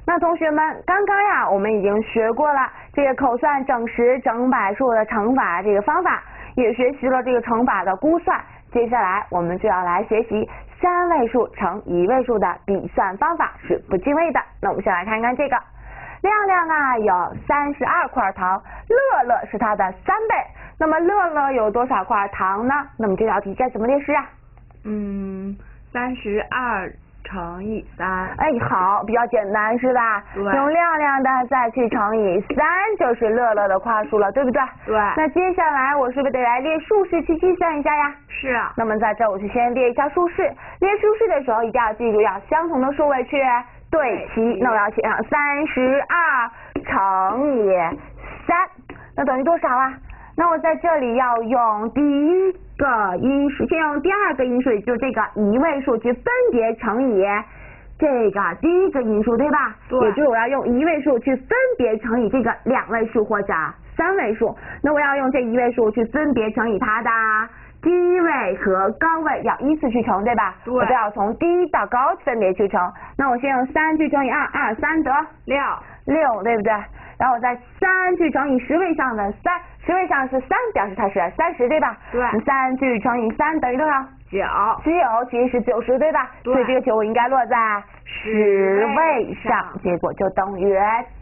那同学们，刚刚呀，我们已经学过了这个口算整十、整百数的乘法这个方法，也学习了这个乘法的估算。接下来我们就要来学习3位数乘1位数的比算方法是不进位的。那我们先来看看这个，亮亮啊有32块糖，乐乐是它的3倍。那么乐乐有多少块糖呢？那么这道题该怎么列式啊 ？32乘以3。 哎，好，比较简单是吧？ 对。 用亮亮的再去乘以3，就是乐乐的块数了，对不对？ 对。 那接下来我是不是得来列数式去计算一下呀？ 是啊。 那么在这我就先列一下数式，列数式的时候一定要记住要相同的数位去对齐。那我要写上32乘以3，那等于多少啊？那我在这里要用第一个因数，先用第二个因数，也就是这个1位数去分别乘以这个第一个因数，对吧？ 对。 也就是我要用1位数去分别乘以这个2位数或者3位数。那我要用这1位数去分别乘以它的低位和高位，要依次去乘，对吧？ 对。 我都要从低到高分别去乘。那我先用3去乘以2，2 3得6，对不对？然后我再3去乘以10位上的3，10位上是3，表示它是30，对吧？ 对。 3去乘以3等于多少？9其实是90，对吧？ 对。 所以这个9我应该落在10位上，结果就等于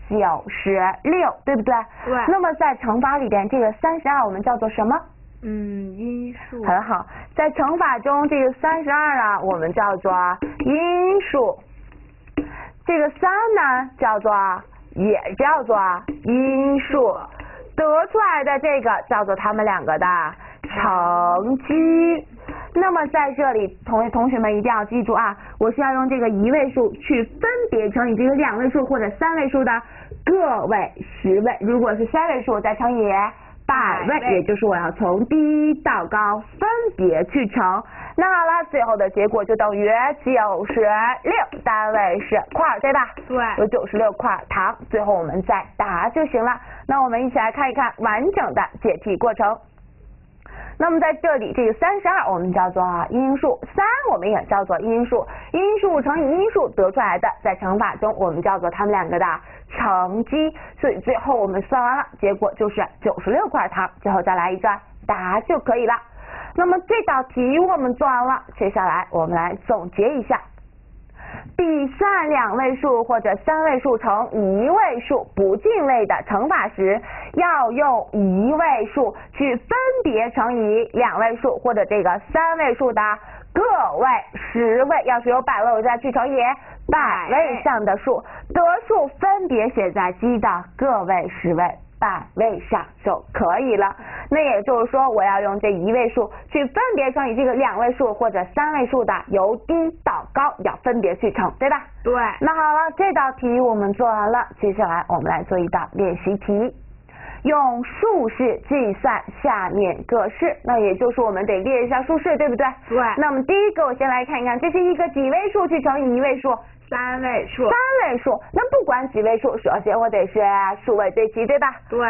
96，对不对？ 对。 那么在乘法里边，这个32我们叫做什么？ 因数。 很好，在乘法中这个32啊，我们叫做因数。这个3呢，也叫做因数，得出来的这个叫做它们两个的乘积。那么在这里，同学们一定要记住啊，我是要用这个1位数去分别乘以这个2位数或者3位数的个位、10位。如果是3位数，再乘以百位，也就是我要从低到高分别去乘。那好了，最后的结果就等于96，单位是块，对吧？ 对。 有96块糖，最后我们再答就行了。那我们一起来看一看完整的解题过程。那么在这里，这个32我们叫做因数，3我们也叫做因数，因数乘以因数得出来的，在乘法中我们叫做它们两个的乘积。所以最后我们算完了，结果就是96块糖。最后再来一个答就可以了。那么这道题我们做完了，接下来我们来总结一下。比算2位数或者3位数乘1位数不进位的乘法时，要用1位数去分别乘以2位数或者这个3位数的个位、10位，要是有百位我再去乘以百位上的数，得数分别写在积的个位、10位、百位上就可以了。那也就是说，我要用这1位数去分别乘以这个2位数或者3位数的由低到高，要分别去乘，对吧？ 对。 那好了，这道题我们做完了，接下来我们来做一道练习题，用数式计算下面各式。那也就是我们得列一下数式，对不对？ 对。 那么第一个我先来看一看，这是一个几位数去乘以1位数 ？3位数。 3位数，那不管几位数，首先我得是数位对齐，对吧？ 对。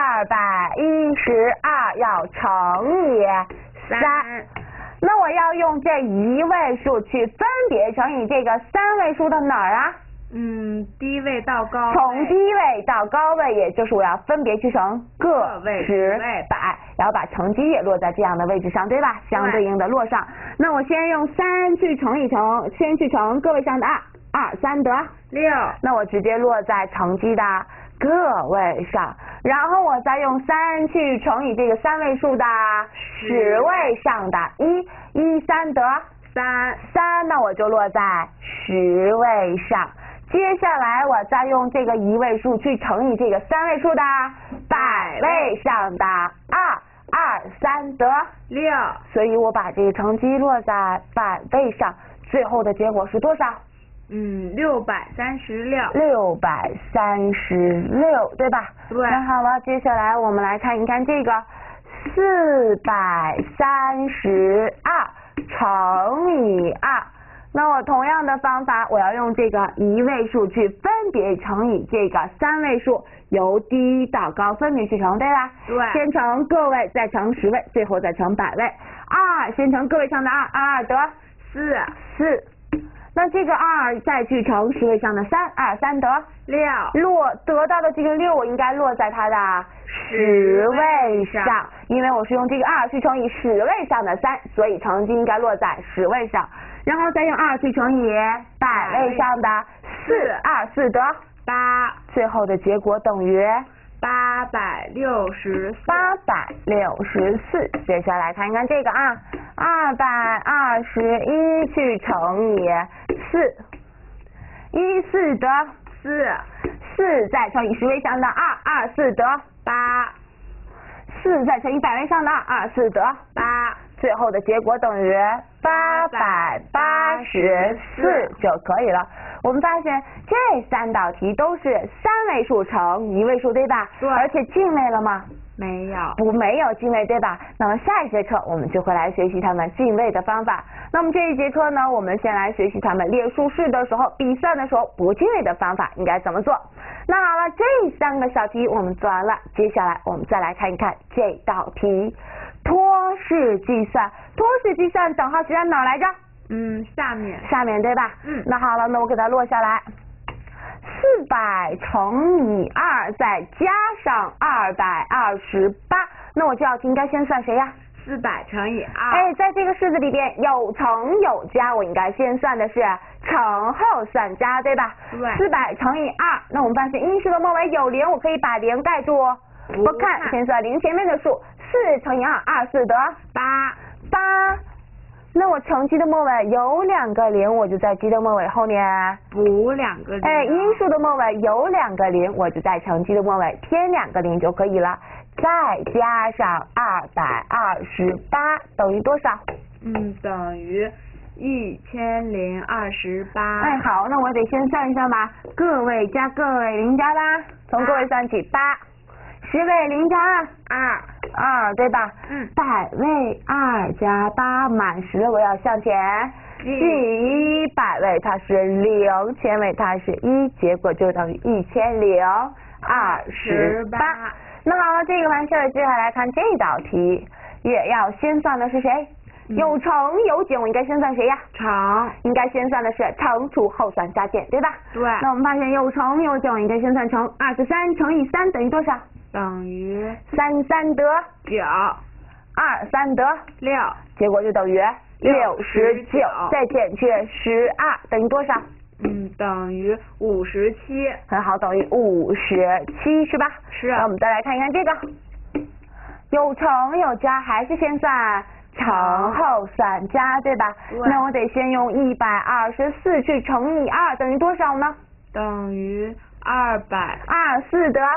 212要乘以3，那我要用这1位数去分别乘以这个3位数的哪儿啊？ 低位到高位。 从低位到高位，也就是我要分别去乘个、 位、 10、百，然后把乘积也落在这样的位置上，对吧？相对应的落上。那我先用3去乘一乘，先去乘个位上的2 3得 6， 那我直接落在乘积的个位上，然后我再用3去乘以这个3位数的10位上的1 3得3，那我就落在10位上。接下来我再用这个1位数去乘以这个3位数的百位上的2 3得 6， 所以我把这个乘积落在百位上，最后的结果是多少 ？636。 636，对吧？ 对。 那好了，接下来我们来看一看这个432乘以2。那我同样的方法，我要用这个1位数去分别乘以这个3位数，由低到高分别去乘，对吧？ 对。 先乘个位，再乘10位，最后再乘百位。先乘个位上的2得4， 那这个2再去乘10位上的3，2 3得 6， 得到的这个6我应该落在它的10位上，因为我是用这个2去乘以10位上的3，所以成绩应该落在10位上，然后再用2去乘以100位上的4，2 4得 8， 最后的结果等于 864。 864。接下来看一看这个啊，221去乘以4，14得4再乘以10位上的2，24得8，4再乘以100位上的2，24得 8， 最后的结果等于884就可以了。我们发现这3道题都是3位数乘1位数，对吧？ 对。 而且进位了吗？ 没有。 没有进位，对吧？那么下一节课我们就会来学习他们进位的方法。那么这一节课呢，我们先来学习他们列数式的时候、笔算的时候不进位的方法应该怎么做。那好了，这3个小题我们做完了，接下来我们再来看一看这道题，托式计算。托式计算等号是在哪儿来着？ 下面对吧？那好了，那我给它落下来，400乘以2再加上228，那我这道题应该先算谁呀 ？400乘以2。 哎，在这个式子里边有乘有加，我应该先算的是乘后算加，对吧？ 对。 400乘以2，那我们发现因数的末尾有0，我可以把0盖住，不看，先算0前面的数，4乘以2，24得 8。 那我乘积的末尾有2个0，我就在积的末尾后面补2个0。 哎，因数的末尾有2个0，我就在乘积的末尾添2个0就可以了。再加上228等于多少？ 等于1028。 哎，好，那我得先算一下吧，个位加个位0加8，从个位算起8，10位0加2，对吧？百位2加8满10，我要向前记100位它是0，千位它是1，结果就等于1028。那好了，这个完事了，接下来看这道题，也要先算的是谁？有乘有减，我应该先算谁呀？ 乘。 应该先算的是乘除后算加减，对吧？ 对。 那我们发现有乘有减，我应该先算乘，23乘以3等于多少？ 等于 33得9，23得 6， 结果就等于69，再减去12等于多少？ 等于57。 很好，等于57是吧？ 是。 那我们再来看一看这个，有乘有加，还是先算乘后算加，对吧？ 对。 那我得先用124去乘以2，等于多少呢？ 等于 224得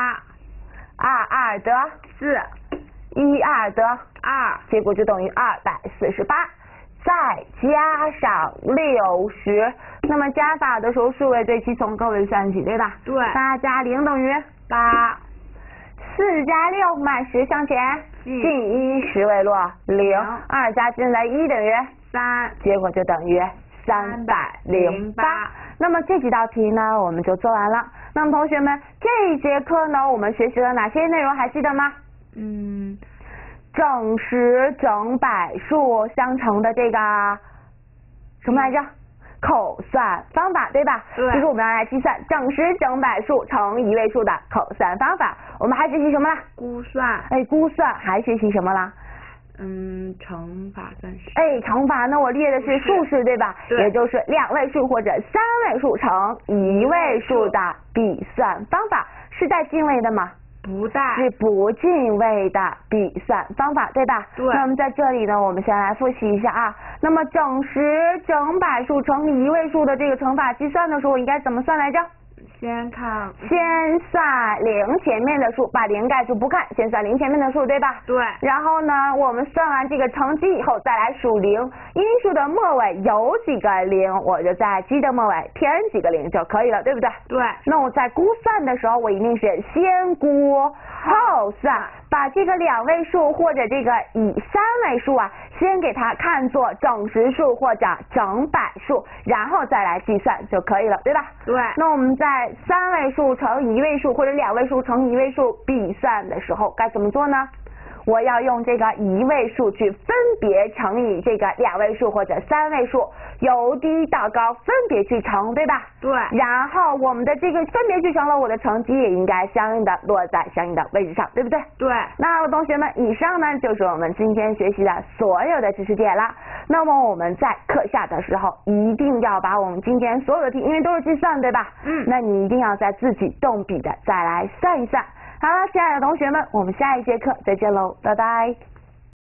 8，22得4，12得2，结果就等于248。再加上60，那么加法的时候数位对齐，从个位算起，对吧？ 对。 8加0等于8，4加6满10向前进1，10位落0，2加进来1等于 3， 结果就等于308。那么这几道题呢，我们就做完了。那么同学们，这一节课呢，我们学习了哪些内容还记得吗？整十整百数相乘的这个什么来着？口算方法，对吧？ 对。 就是我们要来计算整十整百数乘1位数的口算方法。我们还学习什么了？ 估算。 哎，估算还学习什么了？ 乘法算式。 哎，乘法呢，我列的是数式，对吧？ 对。 也就是2位数或者3位数乘1位数的笔算方法，是带进位的吗？ 不带。 是不进位的笔算方法，对吧？ 对。 那么在这里呢，我们先来复习一下啊。那么整十整百数乘1位数的这个乘法计算的时候，我应该怎么算来着？ 先算0前面的数，把0盖住不看，先算0前面的数，对吧？ 对。 然后呢，我们算完这个乘积以后，再来数0，因数的末尾有几个0，我就在积的末尾添几个0就可以了，对不对？ 对。 那我在估算的时候，我一定是先估后算，把这个2位数或者这个以3位数啊，先给它看作整十数或者整百数，然后再来计算就可以了，对吧？ 对。 那我们在3位数乘1位数或者2位数乘1位数笔算的时候该怎么做呢？ 我要用这个1位数去分别乘以这个2位数或者3位数，由低到高分别去乘，对吧？ 对。 然后我们的这个分别去乘了，我的成绩也应该相应的落在相应的位置上，对不对？ 对。 那同学们，以上呢就是我们今天学习的所有的知识点了。那么我们在课下的时候，一定要把我们今天所有的题，因为都是计算，对吧？那你一定要再自己动笔的再来算一算。好了，亲爱的同学们，我们下一节课再见喽，拜拜。